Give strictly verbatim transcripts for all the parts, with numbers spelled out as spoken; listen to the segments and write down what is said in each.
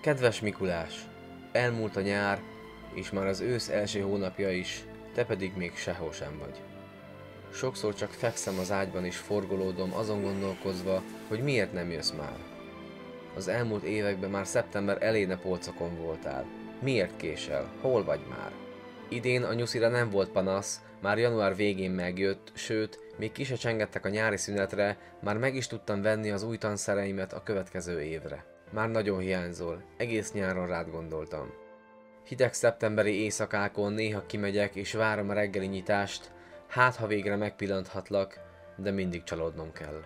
Kedves Mikulás! Elmúlt a nyár, és már az ősz első hónapja is, te pedig még sehol sem vagy. Sokszor csak fekszem az ágyban és forgolódom, azon gondolkozva, hogy miért nem jössz már. Az elmúlt években már szeptember elején a polcokon voltál. Miért késel? Hol vagy már? Idén a nyuszira nem volt panasz, már január végén megjött, sőt, még ki se csengettek a nyári szünetre, már meg is tudtam venni az új tanszereimet a következő évre. Már nagyon hiányzol, egész nyáron rád gondoltam. Hideg szeptemberi éjszakákon néha kimegyek és várom a reggeli nyitást, hát ha végre megpillanthatlak, de mindig csalódnom kell.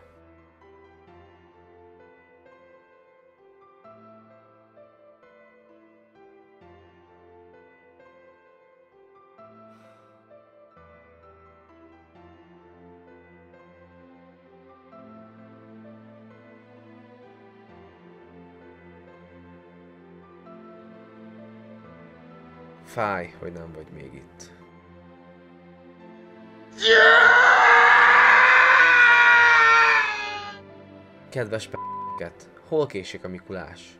Fáj, hogy nem vagy még itt. Kedves p***ket, hol késik a Mikulás?